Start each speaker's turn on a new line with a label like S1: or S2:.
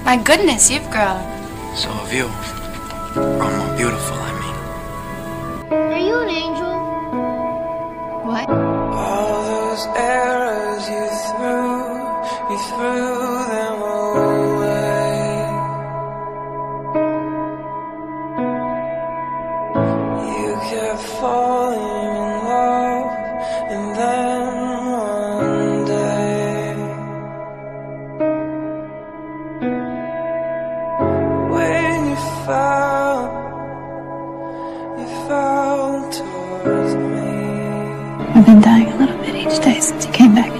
S1: My goodness, you've grown.
S2: So have you. Grown more beautiful, I mean.
S3: Are you an angel?
S1: What?
S4: All those arrows you threw them away. You kept falling in love, and then one day, when you fell towards me.
S5: I've been dying a little bit each day since you came back.